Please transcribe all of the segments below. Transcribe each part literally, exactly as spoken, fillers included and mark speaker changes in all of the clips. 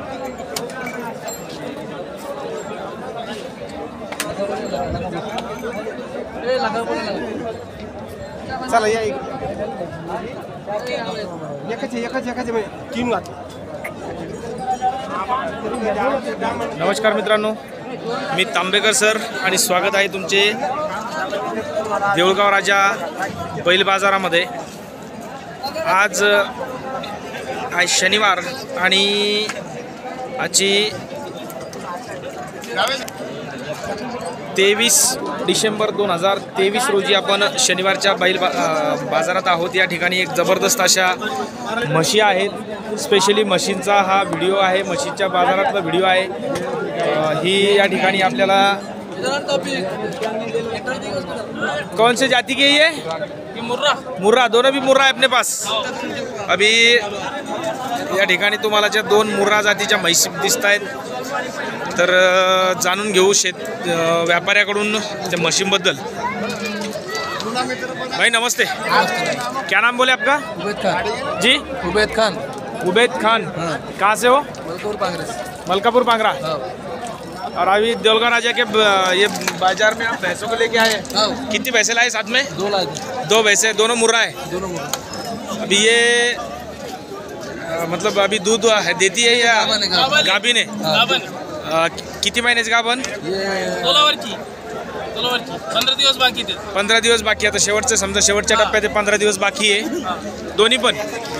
Speaker 1: चला या एकच एकच एकच तीन वाट.
Speaker 2: नमस्कार मित्रांनो, मी तांबेकर सर आणि स्वागत आहे तुमचे देऊळगाव राजा बैल बाजारामध्ये. आज आज शनिवार आणि आजची तेवीस डिसेंबर दोन हजार तेवीस रोजी आपण शनिवारच्या बैल बा बाजारात आहोत. या ठिकाणी एक जबरदस्त अशा म्हशी आहेत. स्पेशली म्हशींचा हा व्हिडिओ आहे, म्हशींच्या बाजारातला व्हिडिओ आहे. ही या ठिकाणी आपल्याला कौन से जाति के ये मुर्रा मुर्रा दोनों भी मुर्रा है अपने पास. अभी या ठिकाणी तुम्हाला ज्या दोन मुर्रा जातीच्या म्हशी दिसत आहेत, तर जाणून घेऊ शेत व्यापाऱ्याकडून त्या म्हशींबद्दल. भाई नमस्ते, क्या नाम बोले आपका?
Speaker 3: उबैद खान
Speaker 2: जी.
Speaker 3: उबैद खान.
Speaker 2: उबैद खान. कहाँ से हो?
Speaker 3: मलकापुर पांगरा.
Speaker 2: मलकापुर पांगरा. और अभी देऊळगाव राजा के ये बाजार में आप भैंसों को लेके आए. कितनी भैंसे लाए साथ में?
Speaker 3: दो लाख
Speaker 2: दो भैंसे, दोनों मुर्रा है.
Speaker 3: दोनों मुर्रा.
Speaker 2: अभी ये आ, मतलब अभी दूध है देती है या गाभिन है? आ, किती महिन्याची गाभण?
Speaker 3: सोलावरची सोलावरची पंधरा दिवस बाकी ते.
Speaker 2: पंधरा दिवस बाकी. आता शेवटचं समजा शेवटच्या टप्प्यात पंधरा दिवस बाकी आहे. दोन्ही पण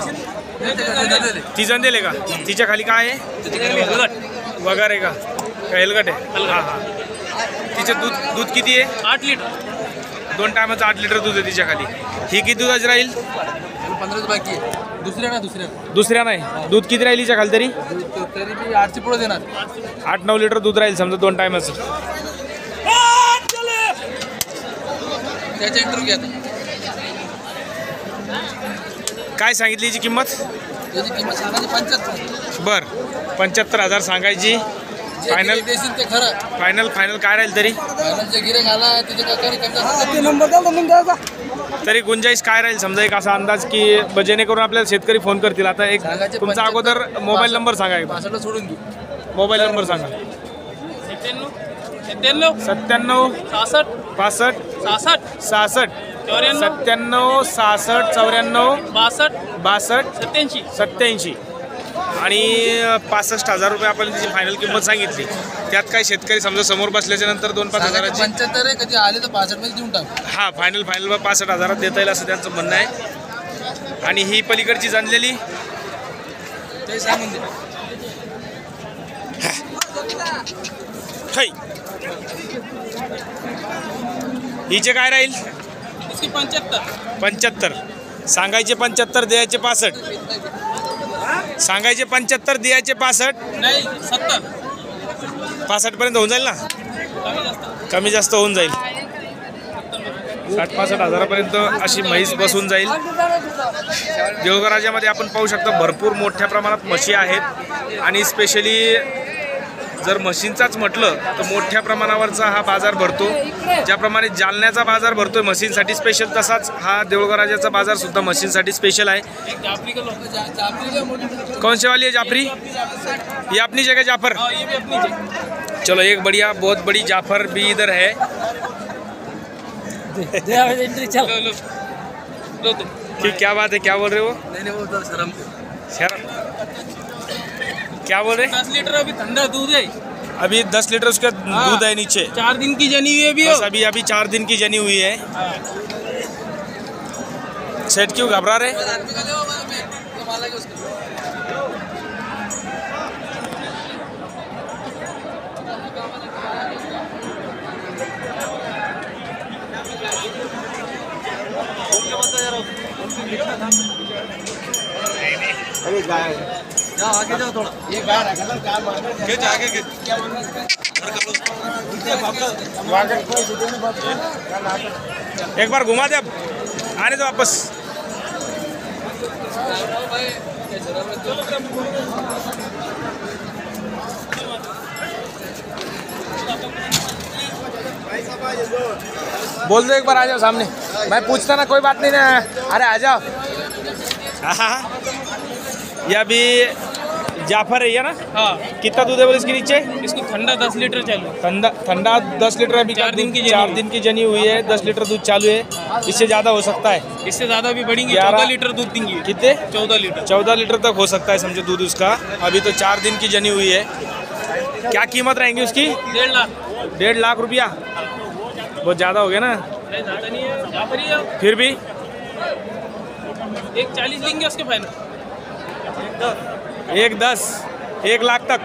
Speaker 2: ती जण दिले का? तिच्या खाली काय आहे? वगैरे का हेलगट आहे? हां हां. तिचं दूध दूध किती आहे?
Speaker 3: आठ लिटर.
Speaker 2: दोन टायमाचं आठ लिटर दूध आहे तिच्या खाली. ही किती दुधाची राहील?
Speaker 3: पंधरा दिवस बाकी आहे. दुसऱ्या ना दुसऱ्या
Speaker 2: दुसऱ्या नाही. दूध किती राहील तिच्या खाली तरी?
Speaker 3: तरी ती आठशे पुढे देणार.
Speaker 2: आठ नऊ लिटर दूध राहील समजा दोन टायमाचं.
Speaker 3: त्याच्या इंटरव्ह्यू घ्या.
Speaker 2: काय सांगितली हिची किंमत?
Speaker 3: त्याची किंमत सांगायची पंच्याहत्तर.
Speaker 2: बरं, पंच्याहत्तर हजार सांगायची. फायनल
Speaker 3: देशील ते खरं.
Speaker 2: फायनल फायनल काय राहील तरी?
Speaker 3: फायनलचे गिरे घाला त्याचे काय कमी
Speaker 2: तरी गुंजाईश काय राहील समजा एक असा अंदाज की जेणेकरून आपल्याला शेतकरी फोन करतील. आता एक तुमचा अगोदर मोबाईल नंबर सांगा. एक
Speaker 3: पासष्टला सोडून घेऊ.
Speaker 2: मोबाईल नंबर सांगा.
Speaker 3: सत्त्याण्णव सत्त्याण्णव
Speaker 2: सत्त्याण्णव
Speaker 3: सहासष्ट
Speaker 2: पासष्ट
Speaker 3: सहासष्ट
Speaker 2: सहासष्ट
Speaker 3: चौऱ्याण्णव
Speaker 2: सत्त्याण्णव सहासष्ट चौऱ्याण्णव
Speaker 3: बासष्ट
Speaker 2: बासष्ट
Speaker 3: सत्याऐंशी
Speaker 2: सत्त्याऐंशी आणि पासष्ट हजार रुपये आपण त्याची फायनल किंमत सांगितली. त्यात काय शेतकरी समजा समोर बसल्याच्या नंतर दोन पाच हजाराची
Speaker 3: पंच्याहत्तर आहे. कधी आले तर पासष्ट मध्ये देऊन टाक.
Speaker 2: हा फायनल फायनल पासष्ट हजारात देता येईल असं त्यांचं म्हणणं आहे. आणि ही पलीकडची जाणलेली
Speaker 3: ते सांगून दे.
Speaker 2: हिचे काय राहील?
Speaker 3: इसकी पंच्याहत्तर.
Speaker 2: पंच्याहत्तर सांगायचे. पंच्याहत्तर द्यायचे पासष्ट. सांगायचे पंच्याहत्तर द्यायचे पासष्ट.
Speaker 3: नाही सत्तर.
Speaker 2: पासष्ट पर्यंत होऊन जाईल ना?
Speaker 3: कमी जास्त
Speaker 2: कमी जास्त होऊन जाईल. साठ पासष्ट हजारापर्यंत अशी म्हैस बसून जाईल. देऊळगाव राजामध्ये आपण पाहू शकता भरपूर मोठ्या प्रमाणात म्हशी आहेत. आणि स्पेशली जर म्हशींचाच म्हटलं तर मोठ्या प्रमाणावरचा हा बाजार भरतो. ज्याप्रमाणे जालन्याचा बाजार भरतोय म्हशींसाठी स्पेशल, तसाच हा देऊळगाव राजाचा बाजार सुद्धा म्हशींसाठी स्पेशल आहे. कौन से वाली है जाफरी? ये अपनी जगह जाफर. चलो एक बढ़िया बहुत बड़ी जाफर भी इधर है. ठीक, क्या बात है, क्या बोल रहे हो? शर्म क्या बोल रहे?
Speaker 3: दस लीटर अभी ठंडा दूध है.
Speaker 2: अभी दस लीटर उसका दूध है नीचे.
Speaker 3: चार दिन की जनी हुई है अभी.
Speaker 2: बस अभी अभी चार दिन की जनी हुई है. सेठ क्यों घबरा रहे?
Speaker 1: अरे गाय जाओ आगे जाओ थोड़ा. ये गाय रखा क्या मार के आगे के क्या
Speaker 2: एक बार घुमा दे, अब आने दो वापस. बोल दो एक बार, आ जाओ सामने. मैं पूछता ना, कोई बात नहीं ना. अरे आ जाओ. हाँ हाँ, ये अभी जाफर है ये ना?
Speaker 3: हाँ,
Speaker 2: कितना दूध है बोले इसके नीचे?
Speaker 3: इसको ठंडा दस लीटर चालू है।
Speaker 2: ठंडा ठंडा दस लीटर अभी
Speaker 3: चार दिन की जनी
Speaker 2: चार
Speaker 3: हुई।
Speaker 2: दिन की जनी हुई है, दस लीटर दूध चालू है। इससे ज़्यादा हो सकता है?
Speaker 3: इससे ज़्यादा भी बढ़ेंगे,
Speaker 2: ग्यारह-
Speaker 3: चौदह लीटर दूध देंगी।
Speaker 2: कितने?
Speaker 3: चौदह लीटर।
Speaker 2: चौदह लीटर तक हो सकता है समझो दूध उसका। अभी तो चार दिन की जनी हुई है। क्या कीमत रहेंगी उसकी?
Speaker 3: डेढ़ लाख।
Speaker 2: डेढ़ लाख रुपया, बहुत ज़्यादा हो गया ना?
Speaker 3: नहीं, ज़्यादा नहीं है, जाफर ही है।
Speaker 2: फिर भी
Speaker 3: एक चालीस लेंगे उसके फाइनल।
Speaker 2: एक दस, एक लाख तक,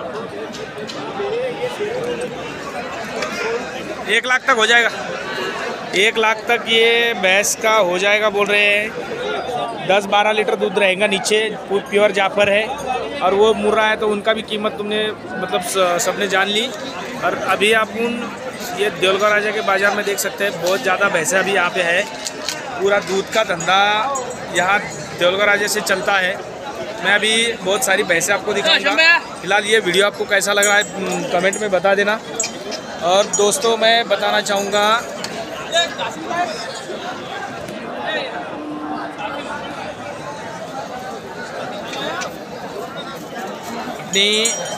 Speaker 2: एक लाख तक हो जाएगा। एक लाख तक ये भैंस का हो जाएगा बोल रहे हैं। दस बारह लीटर दूध रहेगा नीचे, प्योर जाफर है। और वो मुर्रा है तो उनका भी कीमत तुमने मतलब सबने जान ली। और अभी आप उन ये देवलगढ़ राजा के बाज़ार में देख सकते हैं, बहुत ज़्यादा भैंसें अभी यहाँ पे है। पूरा दूध का धंधा यहाँ देवलगढ़ राजा से चलता है। मैं अभी बहुत सारी भैंसें आपको दिखाऊंगा। फिलहाल ये वीडियो आपको कैसा लग रहा है कमेंट में बता देना। और दोस्तों मैं बताना चाहूँगा अपनी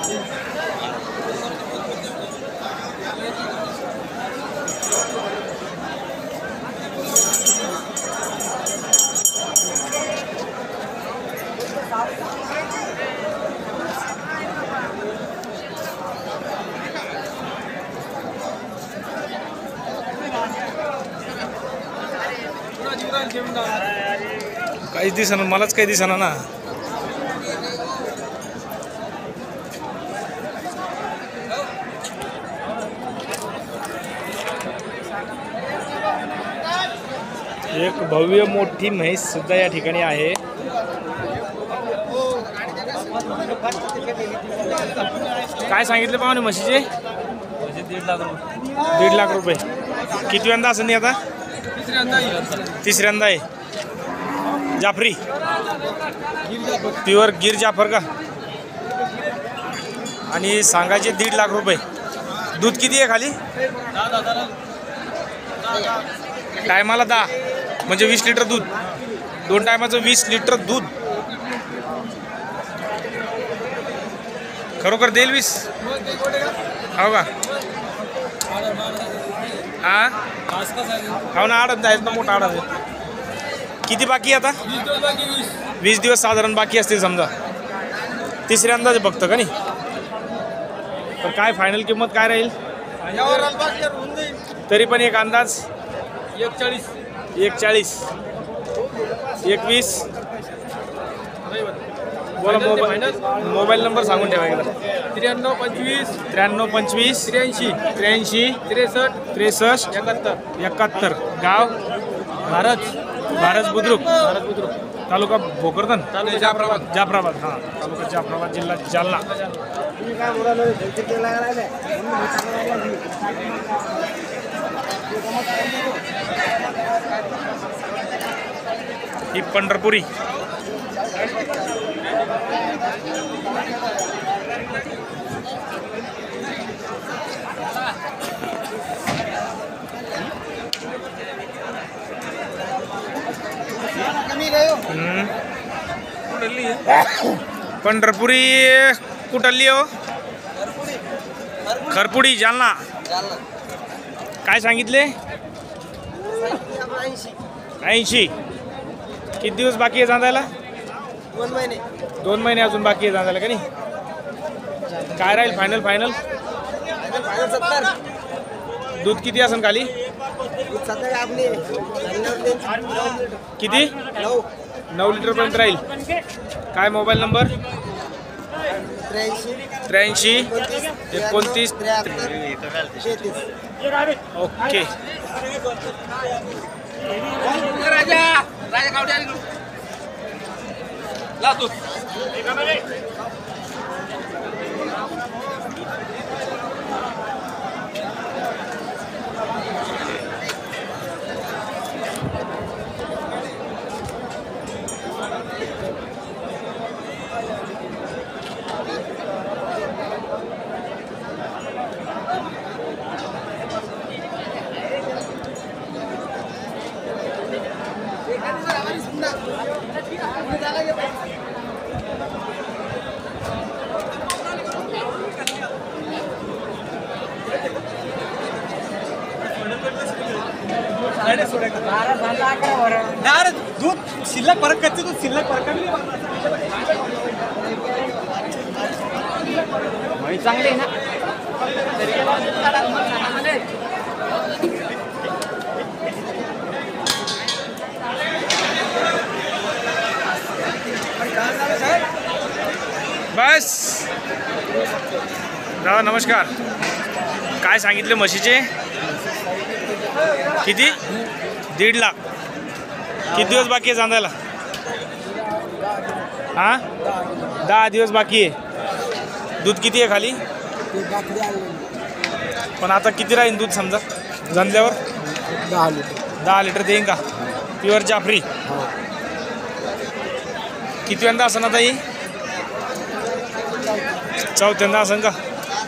Speaker 2: काहीच दिसना, मलाच काही दिसना ना। एक भव्य मोठी म्हैस सुद्धा या ठिकाणी आहे। काय सांगितले पाहुणे म्हशीचे?
Speaker 3: दीड लाख रुपये।
Speaker 2: दीड लाख रुपये। किती यंदा असं नाही आता? तिसऱ्यांदा आहे। जाफरी प्युअर गिर जाफर का? आणि सांगायचे दीड लाख रुपये। दूध किती आहे खाली? टायमाला दहा, म्हणजे वीस लिटर दूध। दोन टायमाचं वीस लिटर दूध खरोखर देईल वीस? हो का? हां हो ना, आडत आहेत ना, मोठा आडत आहे। किती बाकी आता? वीस दिवस साधारण बाकी असतील समजा। तिसऱ्यांदाच बघतं का नाही? तर काय फायनल किंमत काय राहील तरी पण एक अंदाज?
Speaker 3: एक चाळीस।
Speaker 2: एक चाळीस, एकवीस बोला। मोबाईल मोबाईल नंबर सांगून ठेवा एकदा।
Speaker 3: त्र्याण्णव पंचवीस
Speaker 2: त्र्याण्णव पंचवीस
Speaker 3: त्र्याऐंशी
Speaker 2: त्र्याऐंशी
Speaker 3: त्रेसष्ट
Speaker 2: त्रेसष्ट
Speaker 3: एकाहत्तर
Speaker 2: एकाहत्तर। गाव?
Speaker 3: भारत
Speaker 2: भारत बुद्रुक,
Speaker 3: भारत बुद्रुक,
Speaker 2: तालुका भोकरदन,
Speaker 3: तालुका जाफराबाद।
Speaker 2: जाफराबाद। हां, तालुका जाफराबाद, जिल्हा जालना। ही पंढरपुरी पंढरपुरी कुठली हो? खरपुडी, जालना। काय सांगितले? ऐंशी। किती दिवस बाकी आहे जांदायला?
Speaker 1: दोन महिने
Speaker 2: दोन महिने अजून बाकी आहे जांदायला का नाही? काय राहील फायनल? फायनल
Speaker 1: सत्तर।
Speaker 2: दूध किती असेल खाली?
Speaker 1: सत्तर आपली
Speaker 2: किती?
Speaker 1: नऊ
Speaker 2: नऊ लिटरपर्यंत राहील। काय मोबाईल नंबर?
Speaker 1: त्र्याऐंशी
Speaker 2: त्र्याऐंशी एकोणतीस
Speaker 1: तेहतीस।
Speaker 2: ओके।
Speaker 3: राजा राजा कावडे ला तू
Speaker 1: अरे दूध शिल्लक फरक कच्चे दूध शिल्लक फरक चांगले ना
Speaker 2: बस दादा नमस्कार. काय सांगितले म्हशीचे? किती? दीड लाख. किती दिवस बाकी आहे चांदायला? हा दहा दिवस बाकी आहे. दूध किती आहे खाली? पण आता किती राहील दूध समजा जाणल्यावर?
Speaker 1: दहा लिटर
Speaker 2: दहा लिटर देईन का? प्युअर जाफरी. किती वेळा असं ना ताई? चौथ्यांदा असं का?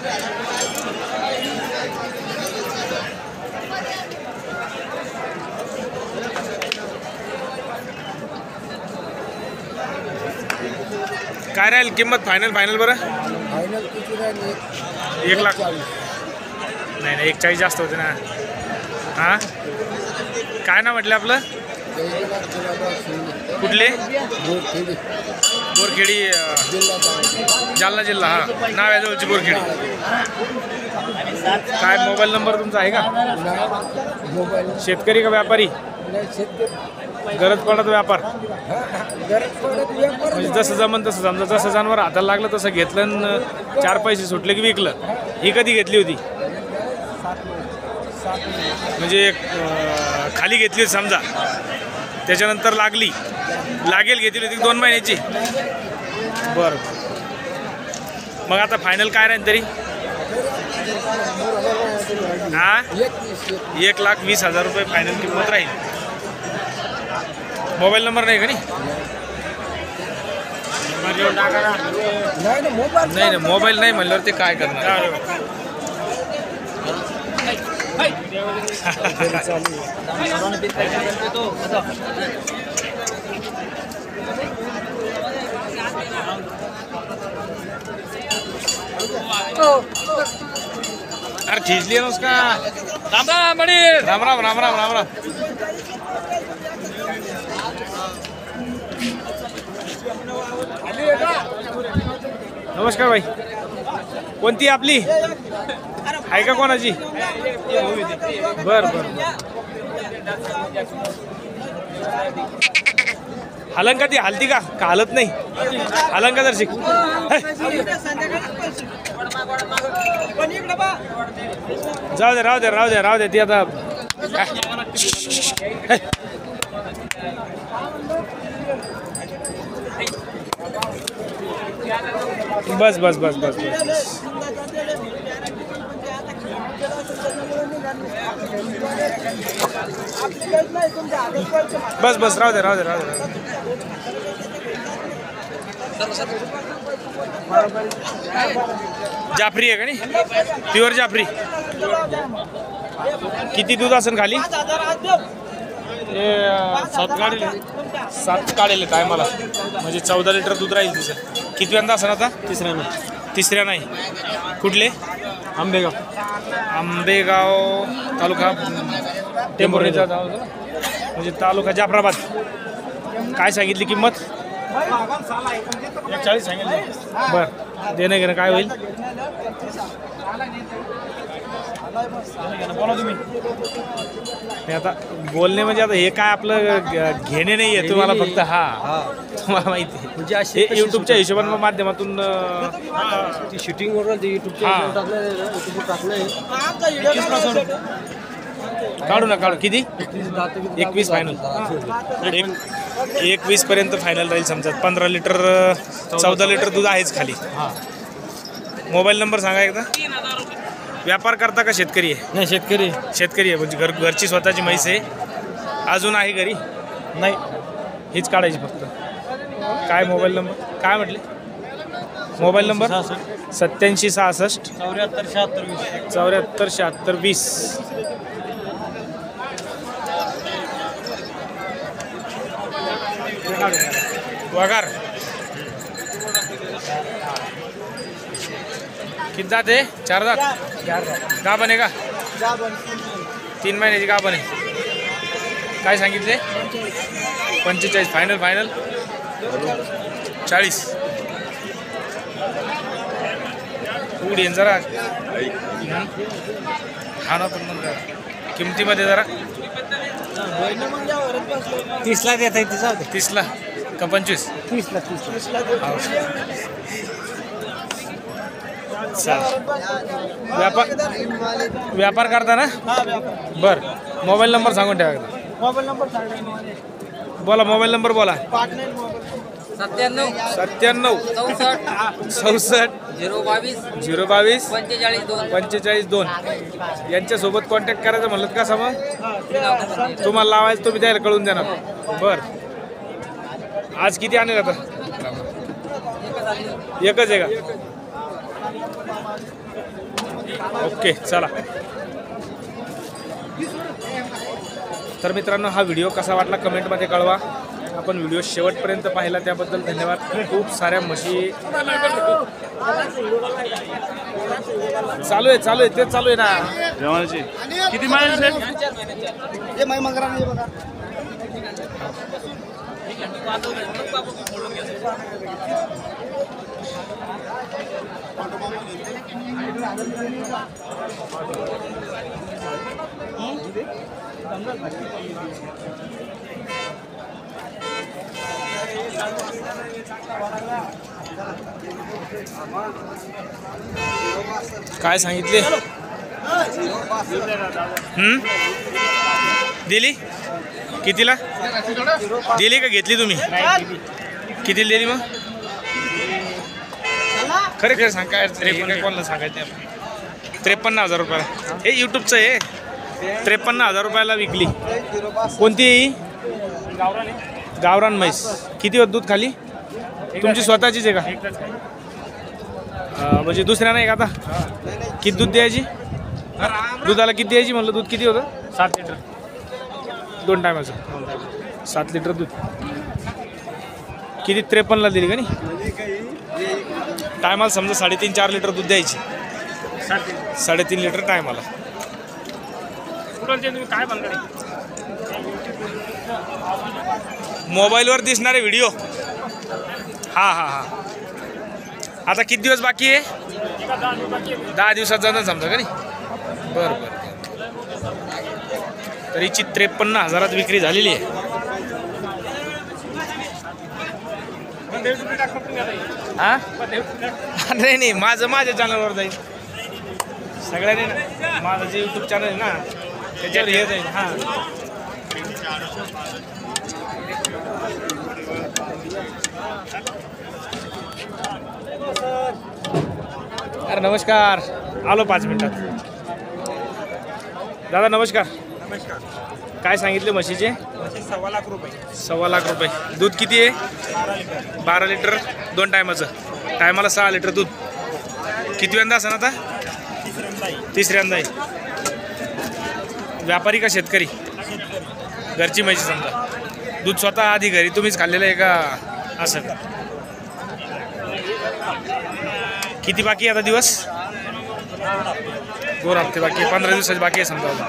Speaker 2: काय राहील किंमत फायनल? फायनल बरं
Speaker 1: फायनल किती राहील?
Speaker 2: एक लाख. नाही नाही एक चाळीस जास्त होते ना. हां काय ना म्हटलं आपलं? कुठले? बोरखेडी जालना जिल्हा. हा नाव आहे जवळची बोरखेडी. काय मोबाईल नंबर तुमचा आहे का?
Speaker 1: मोबाईल
Speaker 2: शेतकरी का व्यापारी? गरज पडत व्यापार म्हणजे जसं जमन तसं समजा. जसं जनावर हाताला लागलं तसं घेतलं आणि चार पैसे सुटले की विकलं. ही कधी घेतली होती? म्हणजे खाली घेतली होती समजा त्याच्यानंतर लागली लागेल घेतली होती दोन महिन्याची. बरं मग आता फायनल काय राहील तरी? हा एक लाख वीस हजार रुपये फायनल किंमत राहील. मोबाईल नंबर नाही का? नाही नाही मोबाईल नाही म्हणल्यावर ते काय करणार? अरे खिचली ना उसका. राम राम बड़ी. राम राम राम राम राम राम. नमस्कार भाई. कोणती आपली आहे का कोणाची? बर बर हलन का ती? हलती का? का हलत नाही? हलन का दर्शिक? जाऊ दे राहू दे राहू दे राहू दे. ती आता बस बस बस बस बस बस राहू दे राहू दे राहू दे. जाफरी आहे का नाही? प्युअर जाफरी. किती दूध असेल खाली? सात काढेल. सात काढेल काय मला म्हणजे चौदा लिटर दूध राहील तिचं. किती वेळा असेल आता? तिसऱ्या नाही. तिसऱ्या नाही. कुठले? आंबेगाव. आंबेगाव तालुका टेंभुर्णीचा म्हणजे तालुका जाफराबाद. काय सांगितली किंमत? एक चाळीस सांगितलं. बरं देणं घेणं काय होईल? बोला तुम्ही. आता बोलणे म्हणजे आता हे काय आपलं घेणे नाही आहे तुम्हाला फक्त. हा तुम्हाला माहिती आहे म्हणजे युट्यूबच्या हिशोबाने माध्यमातून
Speaker 1: शूटिंग
Speaker 2: काढू ना काढू. किती? एकवीस फायनल. एक एकवीस पर्यंत फायनल राहील समजा. पंधरा लिटर चौदा लिटर दूध आहेच खाली. मोबाईल नंबर सांगा एकदा. व्यापार करता का शेतकरी आहे?
Speaker 1: नाही शेतकरी.
Speaker 2: शेतकरी आहे म्हणजे घर घरची स्वतःची म्हैस आहे. अजून आहे घरी?
Speaker 1: नाही
Speaker 2: हीच काढायची फक्त. काय मोबाईल नंबर काय म्हटले? मोबाईल नंबर सत्याऐंशी सहासष्ट
Speaker 1: चौऱ्याहत्तर शहात्तर वीस.
Speaker 2: चौऱ्याहत्तर शहात्तर वीस. वगार किती दात आहे? चार दात. गा बने का? तीन महिन्याची गा बने. काय सांगितले? पंचेचाळीस. फायनल फायनल चाळीस. उडी जरा हा ना पण मग किमतीमध्ये जरा
Speaker 1: तीसला देत आहे तिचा
Speaker 2: तीसला का पंचवीस?
Speaker 1: तीसला तीसला
Speaker 2: चालेल. व्यापार व्यापार करता ना? बर. मोबाईल नंबर सांगून ठेवा एकदा.
Speaker 1: मोबाईल नंबर सांगा.
Speaker 2: बोला मोबाईल नंबर बोला.
Speaker 3: सत्त्याण्णव
Speaker 2: सत्त्याण्णव
Speaker 3: चौसष्ट
Speaker 2: चौसष्ट
Speaker 3: झिरो बावीस
Speaker 2: झिरो बावीस
Speaker 3: पंचेचाळीस दोन.
Speaker 2: पंचेचाळीस दोन. यांच्यासोबत कॉन्टॅक्ट करायचं म्हणलं कसं मग तुम्हाला लावायचं तुम्ही द्यायला कळून देणार. बर. आज किती आणले आता? एकच आहे का? ओके चला. तर मित्रांनो हा व्हिडिओ कसा वाटला कमेंटमध्ये कळवा. आपण व्हिडिओ शेवटपर्यंत पाहिला त्याबद्दल धन्यवाद. खूप साऱ्या म्हशी चालू आहे चालू आहे तेच चालू आहे ना जेवणाची. किती माहिती काय सांगितले? हम्म दिली कितीला दिली का घेतली तुम्ही? कितीला दिली मग? खरे खरे सांग काय काय कोणाला सांगायचं? त्रेपन्न हजार रुपयाला. हे यूट्यूबचं आहे. त्रेपन्न हजार रुपयाला विकली. कोणती? गावरान म्हैस. किती होत दूध खाली? तुमची स्वतःचीच आहे का? म्हणजे दुसऱ्या नाही का आता? किती दूध द्यायची? दुधाला किती द्यायची म्हणलं? दूध किती होतं?
Speaker 3: सात लिटर
Speaker 2: दोन टायमाचं सात लिटर दूध. किती? त्रेपन्नला दिली का नाही? टायमाला समजा साडेतीन चार लिटर दूध द्यायची. साडेतीन लिटर टायमाला.
Speaker 3: काय बनणार?
Speaker 2: मोबाईलवर दिसणारे व्हिडिओ. हां हां हां. आता किती दिवस बाकी आहे? दहा दिवसात जाणार समजा का नाही? बरं बरं. तर हिची त्रेपन्न हजारात विक्री झालेली आहे. हां नाही नाही माझं माझ्या चॅनलवर जाईल. सगळ्यांनी ना माझं जे यूट्यूब चॅनल आहे ना त्याच्यावर हे जाईल. हां अरे नमस्कार. आलो पाच मिनिटात. दादा नमस्कार.
Speaker 1: नमस्कार.
Speaker 2: काय सांगितले म्हशीचे?
Speaker 1: सव्वा लाख रुपये.
Speaker 2: सव्वा लाख रुपये. दूध किती आहे?
Speaker 1: बारा लिटर.
Speaker 2: बारा लिटर दोन टायमाचं. टायमाला सहा लिटर दूध. कितव्यांदा असं आता?
Speaker 1: तिसऱ्यांदा आहे.
Speaker 2: तिसऱ्यांदा आहे. व्यापारी का शेतकरी? घरची म्हशी समजा. दूध स्वतः आधी घरी तुम्हीच खाल्लेलं आहे का? असं किती बाकी आहे आता दिवस? दोन हप्ते बाकी आहे. पंधरा दिवसाचे बाकी आहे समजा.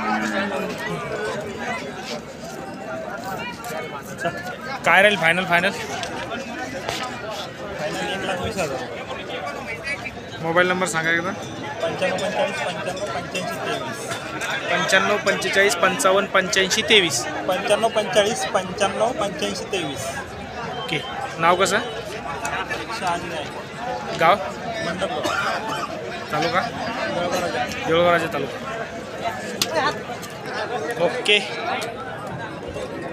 Speaker 2: काय राहील फायनल? फायनल
Speaker 1: एक लाख वीस हजार.
Speaker 2: मोबाईल नंबर सांगा एकदा.
Speaker 1: पंच्याण्णव पंचेचाळीस पंच्याण्णव पंच्याऐंशी तेवीस.
Speaker 2: पंच्याण्णव पंचेचाळीस पंचावन्न पंच्याऐंशी तेवीस.
Speaker 1: पंच्याण्णव पंचेचाळीस पंच्याण्णव पंच्याऐंशी तेवीस.
Speaker 2: ओके. नाव कसं?
Speaker 1: शहाजी आहे.
Speaker 2: गाव?
Speaker 1: मंडप.
Speaker 2: तालुका?
Speaker 1: देवळगाव.
Speaker 2: देऊळगाव तालुका. ओके.